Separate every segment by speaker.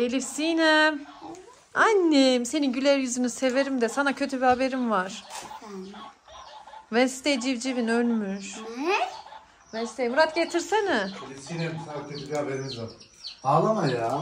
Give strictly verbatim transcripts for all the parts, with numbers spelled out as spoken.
Speaker 1: Elif Sinem. Annem senin güler yüzünü severim de sana kötü bir haberim var. Wednesday civcivin ölmüş.
Speaker 2: Ne?
Speaker 1: Wednesday Murat getirsene.
Speaker 3: Elif Sinem sana kötü bir haberimiz var. Ağlama ya.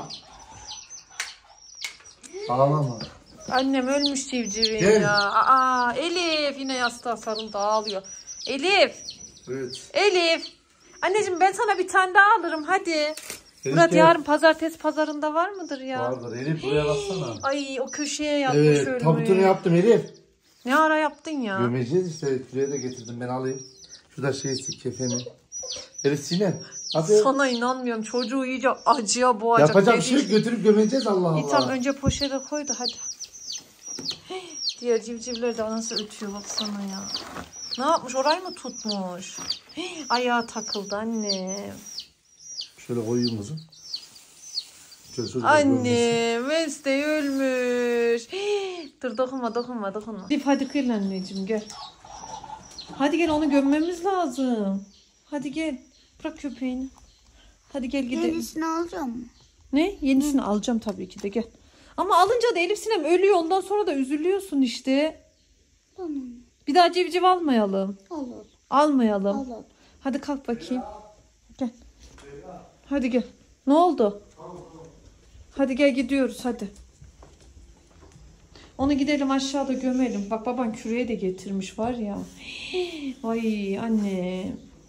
Speaker 3: Ağlama.
Speaker 1: Annem ölmüş civcivin
Speaker 3: Gel.
Speaker 1: ya. Aa, Elif yine yastığa sarıldı ağlıyor. Elif.
Speaker 3: Evet.
Speaker 1: Elif. Anneciğim ben sana bir tane daha alırım hadi.
Speaker 3: Elif,
Speaker 1: Murat
Speaker 3: gel.
Speaker 1: yarın pazartesi pazarında var mıdır ya?
Speaker 3: Vardır. Elif buraya baksana.
Speaker 1: Ay o köşeye yapmış
Speaker 3: Evet.
Speaker 1: ölmeyi.
Speaker 3: Tabutunu yaptım Elif.
Speaker 1: Ne ara yaptın ya?
Speaker 3: Gömeceğiz işte. Şuraya da getirdim ben alayım. Şurada şey sik kefeni. Elif Sinem. Hadi.
Speaker 1: Sana inanmıyorum. Çocuğu iyice acıya boğacak.
Speaker 3: Yapacak bir
Speaker 1: dedi.
Speaker 3: şey yok. Götürüp gömeceğiz Allah Allah.
Speaker 1: İyi tamam önce poşete koydu hadi. Diğer civcivler de nasıl ötüyor baksana ya. Ne yapmış orayı mı tutmuş? Ayağı takıldı anne.
Speaker 3: Şöyle koyayım kızım. Şöyle şöyle
Speaker 1: Anne Wednesday ölmüş. Dur dokunma dokunma dokunma. Elif hadi kıyıl anneciğim gel. Hadi gel onu gömmemiz lazım. Hadi gel. Bırak köpeğini. Hadi gel gidelim.
Speaker 2: Yenisini alacağım mı?
Speaker 1: Ne? Yenisini Hı. alacağım tabii ki de gel. Ama alınca da Elif Sinem ölüyor. Ondan sonra da üzülüyorsun işte.
Speaker 2: Tamam.
Speaker 1: Bir daha civciv almayalım.
Speaker 2: Olur.
Speaker 1: Almayalım.
Speaker 2: Olur.
Speaker 1: Hadi kalk bakayım. Gel. Hadi gel. Ne oldu? Hadi gel gidiyoruz hadi. Onu gidelim aşağıda gömelim. Bak baban küreye de getirmiş var ya. Ay anne.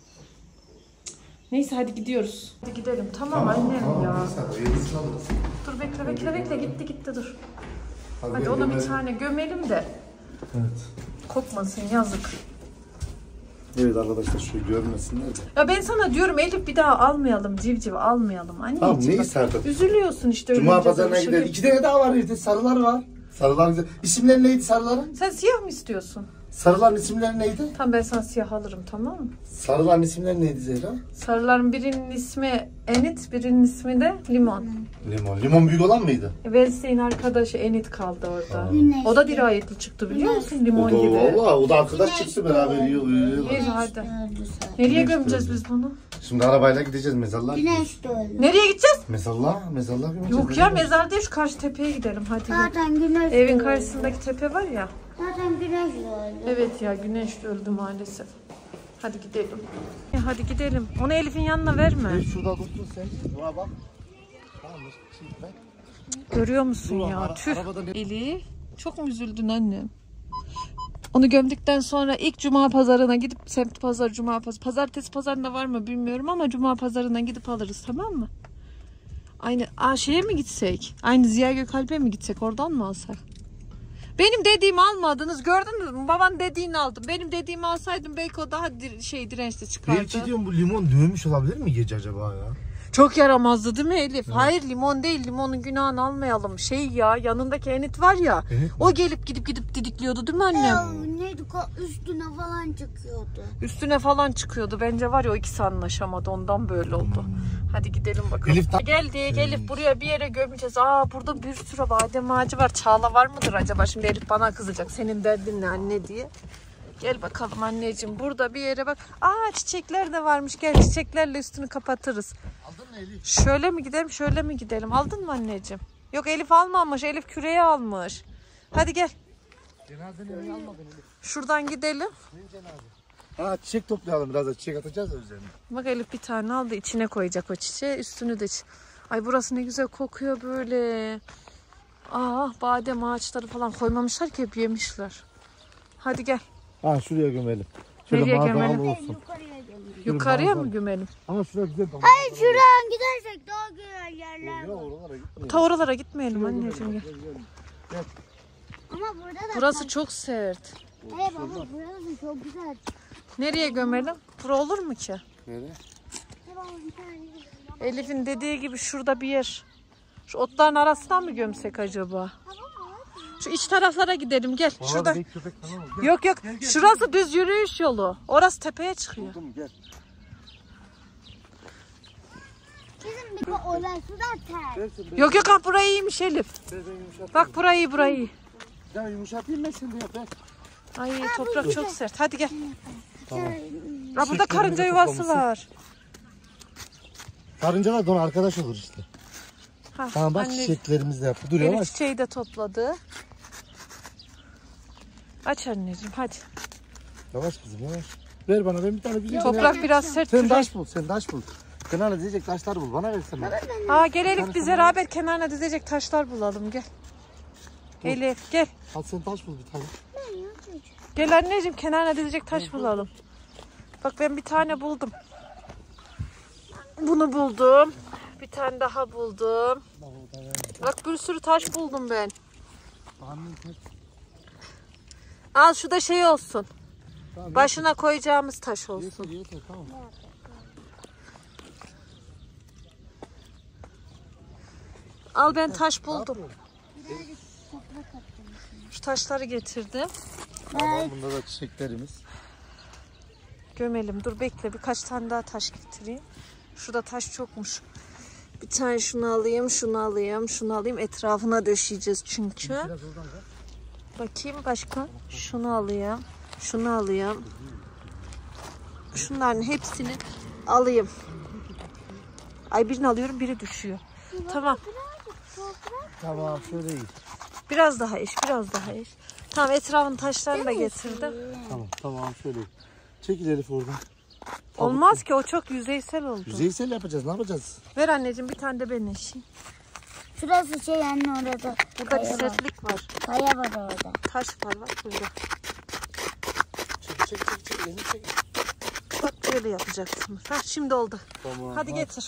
Speaker 1: Neyse hadi gidiyoruz. Hadi gidelim. Tamam, tamam annem tamam, ya.
Speaker 3: Tamam.
Speaker 1: Dur bekle bekle bekle gitti gitti dur. Hadi, hadi ona bir tane gömelim de.
Speaker 3: Evet.
Speaker 1: Kokmasın yazık.
Speaker 3: Evet arkadaşlar şu görmesinler de.
Speaker 1: Ya ben sana diyorum Elif bir daha almayalım civciv almayalım anneciğim.
Speaker 3: Tamam neyse artık.
Speaker 1: Üzülüyorsun işte.
Speaker 3: Cuma pazarına gidelim. İki tane daha var evde sarılar var. Sarılar güzel. İsimleri neydi sarıların?
Speaker 1: Sen siyah mı istiyorsun?
Speaker 3: Sarıların isimleri neydi?
Speaker 1: Tamam ben sana siyah alırım tamam mı?
Speaker 3: Sarıların isimleri neydi Zehra?
Speaker 1: Sarıların birinin ismi Enit, birinin ismi de Limon.
Speaker 3: Limon. Limon büyük olan mıydı?
Speaker 1: Wednesday'in arkadaşı Enit kaldı orada.
Speaker 2: Güneş.
Speaker 1: O da dirayetli çıktı biliyor musun? Limon
Speaker 3: o da,
Speaker 1: gibi.
Speaker 3: Valla o da arkadaş çıktı beraber yiyor. yiyor.
Speaker 1: İyi hadi. Nereye gömeceğiz biz bunu?
Speaker 3: Şimdi arabayla gideceğiz mezarlığa.
Speaker 2: Güneş de öldü.
Speaker 1: Nereye gideceğiz?
Speaker 3: Mezarlığa, mezarlığa gömeceğiz.
Speaker 1: Yok ya mezar değil şu karşı tepeye gidelim hadi.
Speaker 2: Zaten güneş de
Speaker 1: Evin
Speaker 2: öldü.
Speaker 1: karşısındaki tepe var ya.
Speaker 2: Zaten güneş de öldü.
Speaker 1: Evet ya güneş de öldü maalesef. Hadi gidelim. Ya hadi gidelim. Onu Elif'in yanına verme.
Speaker 3: Elif şurada dursun sen. Buna bak. Tamam mı? Şimdi ben.
Speaker 1: Görüyor musun
Speaker 3: Dur,
Speaker 1: ya?
Speaker 3: ara,
Speaker 1: Tüh.
Speaker 3: ne...
Speaker 1: Elif çok mu üzüldün annem? Onu gömdükten sonra ilk cuma pazarına gidip semt pazar cuma pazar pazartesi pazarında var mı bilmiyorum ama cuma pazarına gidip alırız tamam mı? Aynı a şeye mi gitsek? Aynı Ziya Gökalp'e mi gitsek? Oradan mı alsak? Benim dediğimi almadınız. Gördünüz mü? Baban dediğini aldım. Benim dediğimi alsaydım belki o daha dir şey dirençli çıkardı.
Speaker 3: Belki diyorum bu limon dövmüş olabilir mi gece acaba ya?
Speaker 1: Çok yaramazdı değil mi Elif? Evet. Hayır limon değil. Limonun günahını almayalım. Şey ya yanındaki Enit var ya. Evet. O gelip gidip gidip didikliyordu değil mi annem?
Speaker 2: Ya, neydi üstüne falan çıkıyordu.
Speaker 1: Üstüne falan çıkıyordu. Bence var ya o ikisi anlaşamadı. Ondan böyle oldu. Hmm. Hadi gidelim bakalım.
Speaker 3: Elif ta-
Speaker 1: Geldi Elif buraya bir yere gömeceğiz. Aa burada bir sürü badem ağacı var. Çağla var mıdır acaba? Şimdi Elif bana kızacak. Senin derdin ne anne diye. Gel bakalım anneciğim. Burada bir yere bak. Aa çiçekler de varmış. Gel çiçeklerle üstünü kapatırız. Aldın mı Elif? Şöyle mi gidelim şöyle mi gidelim? Aldın mı anneciğim? Yok Elif almamış. Elif küreği almış. Hadi gel.
Speaker 3: Cenazeni almadın Elif.
Speaker 1: Şuradan gidelim.
Speaker 3: Ha çiçek toplayalım biraz da çiçek atacağız da üzerine.
Speaker 1: Bak Elif bir tane aldı içine koyacak o çiçeği üstünü de. Ay burası ne güzel kokuyor böyle. Aa badem ağaçları falan koymamışlar ki hep yemişler. Hadi gel.
Speaker 3: Ha şuraya gömelim. Şöyle
Speaker 1: nereye gömelim?
Speaker 2: Olsun.
Speaker 1: Yukarıya mı gömelim?
Speaker 3: Ama şuraya güzel.
Speaker 2: Hayır şuradan gidersek daha güzel yerler var.
Speaker 3: Oralara gitmeyelim.
Speaker 1: Ta oralara gitmeyelim anneciğim gel.
Speaker 3: Gel.
Speaker 2: Ama burada da
Speaker 1: Burası
Speaker 2: var.
Speaker 1: çok sert.
Speaker 2: Hey baba burası çok güzel.
Speaker 1: Nereye gömelim? Bura olur mu ki?
Speaker 3: Nereye?
Speaker 1: Elif'in dediği gibi şurada bir yer. Şu otların arasından mı gömsek acaba? Şu iç taraflara gidelim gel. Şurada. Yok yok. Şurası düz yürüyüş yolu. Orası tepeye çıkıyor.
Speaker 3: Gel.
Speaker 2: Bizim bir orası da ter.
Speaker 1: Yok yok ha burayı iyiymiş Elif. Bak burayı burayı.
Speaker 3: Ya yumuşatayım ben şimdi ya.
Speaker 1: Ay toprak çok sert. Hadi gel.
Speaker 3: Tamam.
Speaker 1: Ha, burada karınca yuvası var.
Speaker 3: Karıncalar da ona arkadaş olur işte.
Speaker 1: Ha,
Speaker 3: Tamam bak
Speaker 1: anne,
Speaker 3: çiçeklerimiz de yaptı. Dur
Speaker 1: Elif
Speaker 3: yavaş.
Speaker 1: çiçeği de topladı. Aç anneciğim hadi.
Speaker 3: Yavaş kızım yavaş. Ver bana, ben bir tane güzel.
Speaker 1: Toprak biraz sert.
Speaker 3: Sen
Speaker 1: kürek.
Speaker 3: taş bul, sen taş bul. Kenara diyecek taşlar bul, bana versen bana.
Speaker 1: Aa gel Elif, biz beraber kenarına dizecek taşlar bulalım gel.
Speaker 3: Dur.
Speaker 1: Elif gel.
Speaker 3: Hadi sen taş bul bir tane.
Speaker 1: Gel anneciğim, kenarına dizecek taş bulalım. Bak ben bir tane buldum. Bunu buldum. Bir tane daha buldum. Bak bir sürü taş buldum ben. Al şu da şey olsun.
Speaker 3: Tamam,
Speaker 1: Başına koyacağımız taş olsun.
Speaker 3: yeter, yeter, tamam.
Speaker 1: Al ben taş buldum.
Speaker 3: yapıyorsun?
Speaker 1: Şu taşları getirdim.
Speaker 3: Tamam, bunda da çiçeklerimiz.
Speaker 1: Gömelim. Dur bekle, birkaç tane daha taş getireyim. Şurada taş çokmuş. Bir tane şunu alayım, şunu alayım, şunu alayım. Etrafına döşeyeceğiz çünkü. Bakayım başka. Şunu alayım. Şunu alayım. Şunların hepsini alayım. Ay birini alıyorum, biri düşüyor. Tamam.
Speaker 3: Tamam, şöyle iyi.
Speaker 1: Biraz daha eş, biraz daha eş. Tamam, etrafın taşlarını da getirdim.
Speaker 3: Tamam, tamam, şöyle. Çekil Elif oradan.
Speaker 1: Olmaz ki, o çok yüzeysel oldu.
Speaker 3: Yüzeysel yapacağız, ne yapacağız?
Speaker 1: Ver anneciğim, bir tane de ben eşeyim.
Speaker 2: Şurası şey anne orada.
Speaker 1: Burada bir
Speaker 2: Kaya var.
Speaker 1: sertlik var.
Speaker 2: Kaya var orada.
Speaker 1: Taş var bak burada.
Speaker 3: Çek, çek, çek, çek, elini çek.
Speaker 1: Bak böyle yapacaksınız. Ha şimdi oldu.
Speaker 3: Tamam.
Speaker 1: Hadi getir.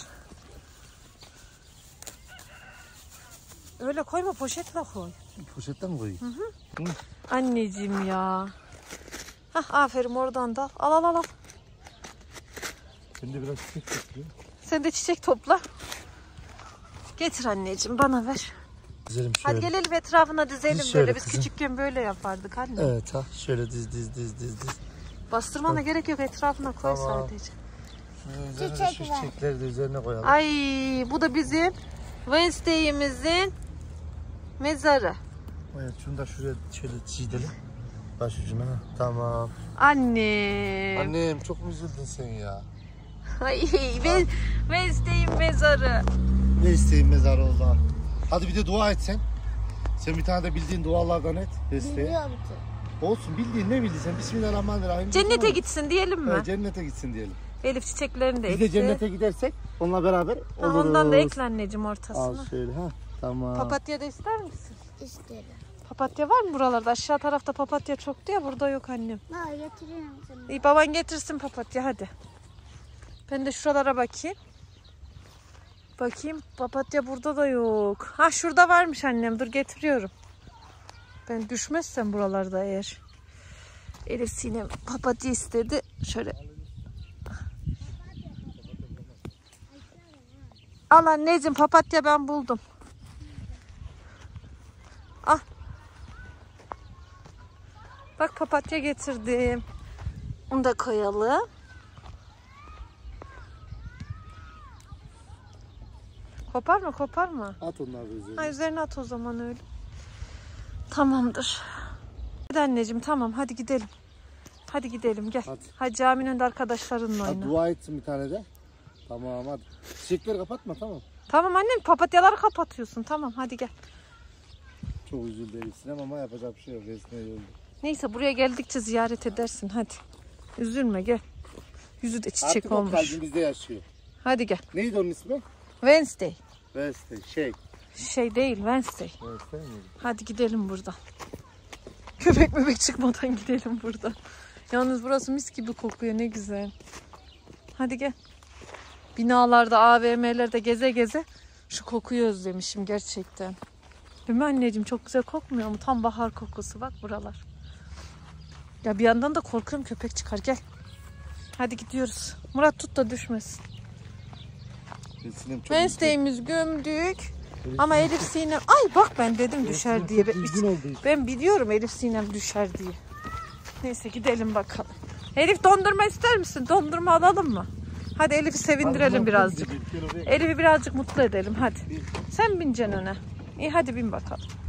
Speaker 1: Öyle koyma, poşetle koy.
Speaker 3: Poşetten mi koyayım? Hı. Hı.
Speaker 1: Anneciğim ya. Hah aferin, oradan da al al al al.
Speaker 3: Ben de biraz çiçek topluyorum.
Speaker 1: Sen de çiçek topla. Getir anneciğim, bana ver.
Speaker 3: Dizelim şöyle.
Speaker 1: Hadi gelelim etrafına dizelim
Speaker 3: Diz şöyle
Speaker 1: böyle. Biz
Speaker 3: kızım.
Speaker 1: küçükken böyle yapardık anne.
Speaker 3: Evet ha, şöyle diz diz diz diz diz.
Speaker 1: Bastırmana gerek yok, etrafına koy
Speaker 3: Tamam.
Speaker 1: sadece.
Speaker 3: Şöyle üzerine
Speaker 2: Çiçek
Speaker 3: şu
Speaker 2: ver.
Speaker 3: çiçekleri de üzerine koyalım.
Speaker 1: Ay bu da bizim Wednesday'imizin mezarı.
Speaker 3: Evet, şunu da şuraya şöyle çiğdelim. Başucuna. Tamam.
Speaker 1: Annem.
Speaker 3: Annem çok mu üzüldün sen ya?
Speaker 1: Ay ben Wednesday'in mezarı.
Speaker 3: Ne isteğin mezarı oldu ha. Hadi bir de dua et sen. Sen bir tane de bildiğin dualardan et. Desteğe.
Speaker 2: Biliyor musun?
Speaker 3: Olsun, bildiğin ne bildiysen. Bismillahirrahmanirrahim.
Speaker 1: Cennete
Speaker 3: Tamam.
Speaker 1: gitsin diyelim mi?
Speaker 3: Evet, cennete gitsin diyelim.
Speaker 1: Elif çiçeklerini de
Speaker 3: Biz de
Speaker 1: ekti.
Speaker 3: cennete gidersek onunla beraber
Speaker 1: Ha,
Speaker 3: oluruz.
Speaker 1: ondan da ekle anneciğim ortasına.
Speaker 3: Al şöyle ha. Tamam.
Speaker 1: Papatya da ister misin?
Speaker 2: İsterim.
Speaker 1: Papatya var mı buralarda? Aşağı tarafta papatya çoktu ya, burada yok annem.
Speaker 2: Ha getiririm sana.
Speaker 1: İyi, baban getirsin papatya hadi. Ben de şuralara bakayım. Bakayım, papatya burada da yok. Ha şurada varmış annem, dur getiriyorum. Ben düşmezsem buralarda eğer. Elif Sinem papatya istedi. Şöyle. Al anneciğim, papatya ben buldum. Al. Bak papatya getirdim. Onu da koyalım. Kopar mı, kopar mı?
Speaker 3: At onları üzerine.
Speaker 1: Ha, üzerine at o zaman öyle. Tamamdır. Hadi anneciğim, tamam hadi gidelim. Hadi gidelim gel.
Speaker 3: Hadi.
Speaker 1: Hadi caminin önünde arkadaşlarınla
Speaker 3: Hadi
Speaker 1: oyna.
Speaker 3: dua etsin bir tane de. Tamam hadi. Çiçekleri kapatma, tamam.
Speaker 1: Tamam annem, papatyaları kapatıyorsun. Tamam hadi gel.
Speaker 3: Çok üzüldü Elif Sinem ama yapacak bir şey yok. Resme öldü.
Speaker 1: Neyse, buraya geldikçe ziyaret edersin hadi. Üzülme gel. Yüzü de çiçek
Speaker 3: Artık o
Speaker 1: olmuş.
Speaker 3: kalbimizde yaşıyor.
Speaker 1: Hadi gel.
Speaker 3: Neydi onun ismi?
Speaker 1: Wednesday.
Speaker 3: Wednesday. Şey.
Speaker 1: Şey değil, Wednesday.
Speaker 3: Wednesday miydi?
Speaker 1: Hadi gidelim buradan. Köpek bebek çıkmadan gidelim buradan. Yalnız burası mis gibi kokuyor, ne güzel. Hadi gel. Binalarda, A V M'lerde geze geze şu kokuyu özlemişim gerçekten. Değil mi anneciğim? Çok güzel kokmuyor mu? Tam bahar kokusu, bak buralar. Ya bir yandan da korkuyorum köpek çıkar, gel. Hadi gidiyoruz. Murat tut da düşmesin.
Speaker 3: Elif Sinem çok
Speaker 1: Wednesday'imiz gömdük. Ama Elif Sinem... Ay bak ben dedim düşer diye. Ben,
Speaker 3: üzgün oldu.
Speaker 1: ben biliyorum Elif Sinem düşer diye. Neyse gidelim bakalım. Elif dondurma ister misin? Dondurma alalım mı? Hadi Elif'i sevindirelim birazcık. Elif'i birazcık mutlu edelim hadi. Sen bineceksin öne. İyi hadi bin bakalım.